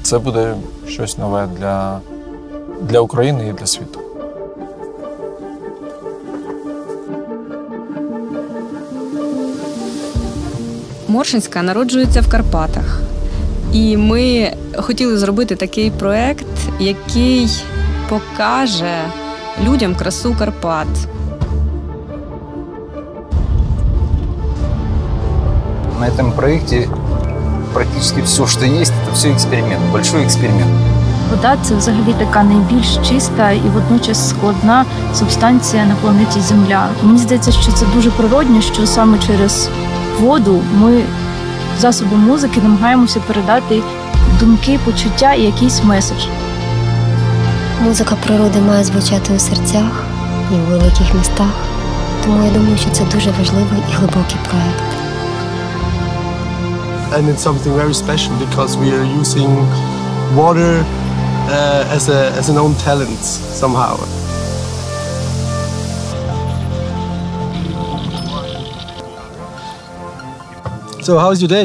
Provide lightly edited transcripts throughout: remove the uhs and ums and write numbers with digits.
це буде щось нове для України і для світу. Моршинська народжується в Карпатах. І ми хотіли зробити такий проєкт, який покаже людям красу Карпат. На этом проекте практически все, что есть, это все эксперимент, большой эксперимент. Вода – це взагалі така найбільш чиста і водночас складна субстанція на планеті Земля. Мені здається, що це дуже природно, що саме через воду ми засобом музики намагаємося передати думки, почуття і якийсь меседж. Музика природи має звучати у серцях і у великих містах, тому я думаю, що це дуже важливий і глибокий проєкт. And it's something very special because we are using water as an own talent somehow. So how's your day?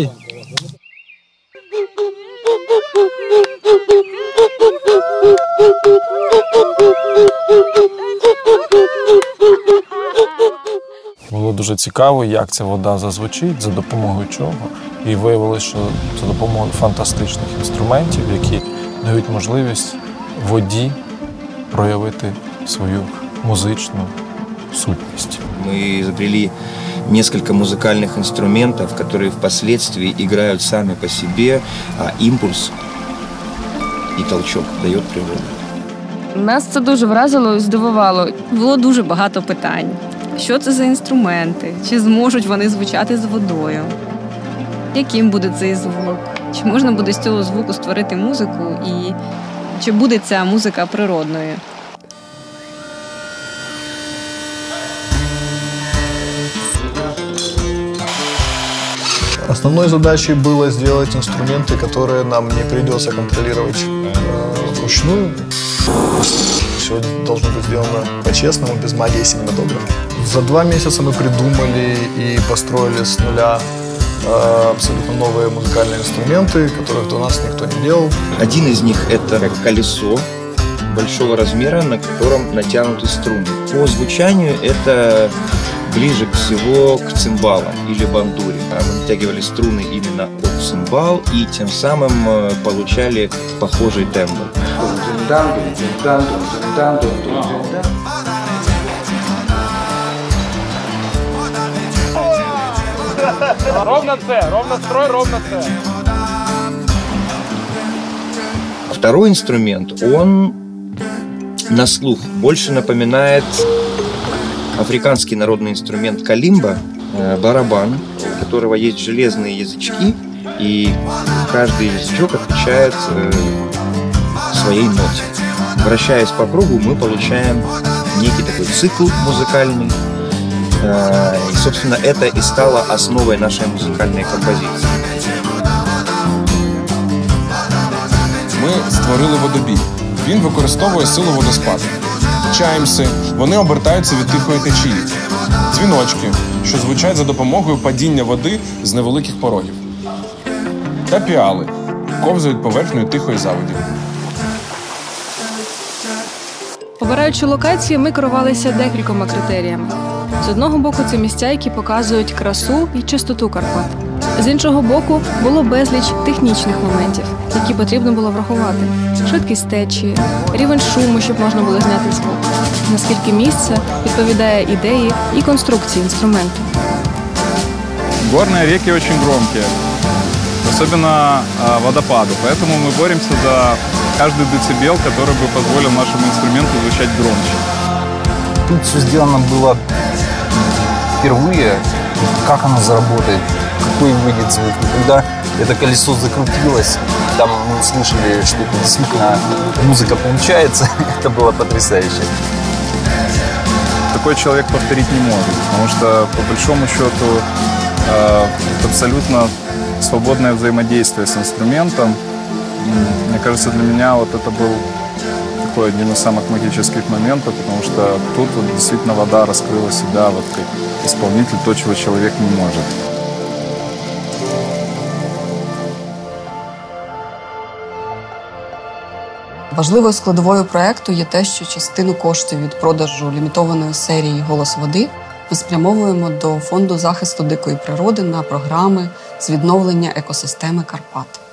Було дуже цікаво, як ця вода зазвучить, за допомогою чого. І виявилося, що за допомогою фантастичних інструментів, які дають можливість воді проявити свою музичну сутність. Мы изобрели несколько музыкальных инструментов, которые впоследствии играют сами по себе, а импульс и толчок дает природа. Нас це дуже вразило і здивувало. Було дуже багато питань. Що це за інструменти? Чи зможуть вони звучати з водою? Яким буде цей звук? Чи можна буде з цього звуку створити музику? І чи буде ця музика природною? Основной задачей было сделать инструменты, которые нам не придется контролировать вручную. Все должно быть сделано по-честному, без магии синематографа. За 2 месяца мы придумали и построили с нуля абсолютно новые музыкальные инструменты, которых до нас никто не делал. Один из них – это колесо большого размера, на котором натянуты струны. По звучанию это ближе всего к цимбалам или бандуре. Мы натягивали струны именно от цимбал и тем самым получали похожий тембр. Ровно С, ровно строй, ровно С. Второй инструмент, он на слух больше напоминает африканский народный инструмент калимба, барабан, у которого есть железные язычки, и каждый язычок отвечает своей ноте. Вращаясь по кругу, мы получаем некий такой цикл музыкальный. И, собственно, это и стало основой нашей музыкальной композиции. Ми створили водобій. Він використовує силу водоспаду. Чаймси, вони обертаються від тихої течії. Дзвіночки, що звучать за допомогою падіння води з невеликих порогів. Та піали, ковзають поверхнею тихої заводі. Обираючи локації, ми керувалися декількома критеріями. З одного боку, це місця, які показують красу і чистоту Карпат. З іншого боку, було безліч технічних моментів, які потрібно було врахувати. Швидкість течії, рівень шуму, щоб можна було зняти звук. Наскільки місце відповідає ідеї і конструкції інструменту. Горные реки очень громкие, особенно водопады, поэтому мы боремся за каждый децибел, который бы позволил нашему инструменту звучать громче. Тут все сделано было впервые. Как оно заработает, какой выйдет звук. И когда это колесо закрутилось, там мы услышали, что это действительно музыка получается, это было потрясающе. Такой человек повторить не может, потому что, по большому счету, это абсолютно свободное взаимодействие с инструментом. Мне кажется, для меня вот это был такой один из самых магических моментов, потому что тут вот действительно вода раскрыла себя вот как исполнитель, то, чего человек не может. Важливою складовою проєкту є те, що частину коштів від продажу лімітованої серії «Голос води» ми спрямовуємо до Фонду захисту дикої природи на програми з відновлення екосистеми Карпат.